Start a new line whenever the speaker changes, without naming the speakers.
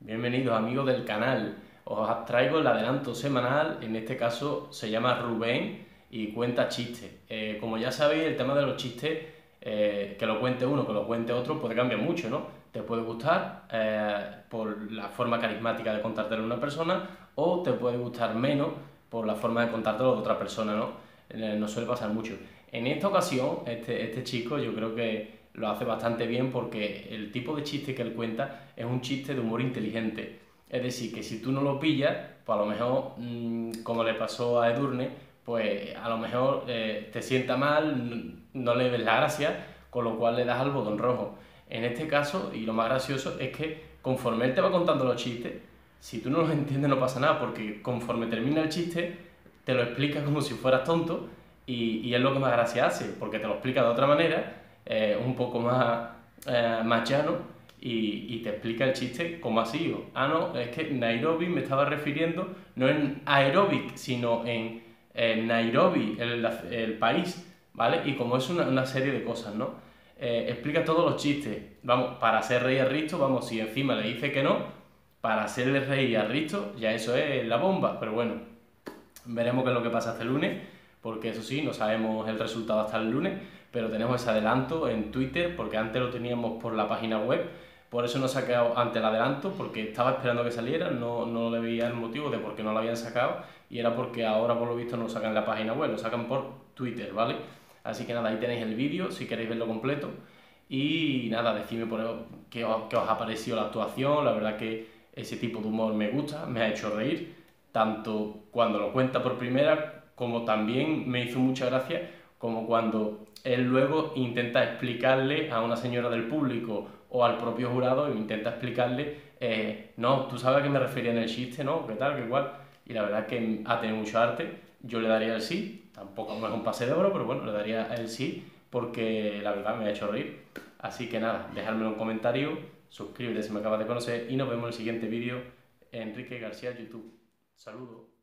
Bienvenidos amigos del canal. Os traigo el adelanto semanal, en este caso se llama Rubén y cuenta chistes. Como ya sabéis, el tema de los chistes, que lo cuente uno, que lo cuente otro, puede cambiar mucho, ¿no? Te puede gustar por la forma carismática de contártelo a una persona o te puede gustar menos por la forma de contártelo a otra persona, ¿no? No suele pasar mucho. En esta ocasión, este chico yo creo que lo hace bastante bien porque el tipo de chiste que él cuenta es un chiste de humor inteligente. Es decir, que si tú no lo pillas, pues a lo mejor, como le pasó a Edurne, pues a lo mejor te sienta mal, no le ves la gracia, con lo cual le das al botón rojo. En este caso, y lo más gracioso, es que conforme él te va contando los chistes, si tú no los entiendes no pasa nada, porque conforme termina el chiste, te lo explica como si fueras tonto y es lo que más gracia hace, porque te lo explica de otra manera, un poco más llano y te explica el chiste como ha sido. Ah, no, es que Nairobi me estaba refiriendo no en aeróbic, sino en Nairobi, el país, ¿vale? Y como es una serie de cosas, ¿no? Explica todos los chistes. Vamos, para hacer reír a Risto, vamos, si encima le dice que no, para hacerle reír a Risto, ya eso es la bomba. Pero bueno, veremos qué es lo que pasa hasta el lunes, porque eso sí, no sabemos el resultado hasta el lunes, pero tenemos ese adelanto en Twitter, porque antes lo teníamos por la página web, por eso no he sacado antes el adelanto, porque estaba esperando que saliera, no le veía el motivo de por qué no lo habían sacado, y era porque ahora por lo visto no lo sacan en la página web, lo sacan por Twitter, ¿vale? Así que nada, ahí tenéis el vídeo si queréis verlo completo. Y nada, decidme por qué os ha parecido la actuación, la verdad que ese tipo de humor me gusta, me ha hecho reír, tanto cuando lo cuenta por primera, como también me hizo mucha gracia, como cuando él luego intenta explicarle a una señora del público o al propio jurado, e intenta explicarle, no, tú sabes a qué me refería en el chiste, ¿no? ¿Qué tal? ¿Qué igual? Y la verdad es que ha tenido mucho arte, yo le daría el sí, tampoco no es un pase de oro, pero bueno, le daría el sí, porque la verdad me ha hecho reír. Así que nada, dejadme un comentario, suscríbete si me acabas de conocer y nos vemos en el siguiente vídeo. Enrique García YouTube. Saludos.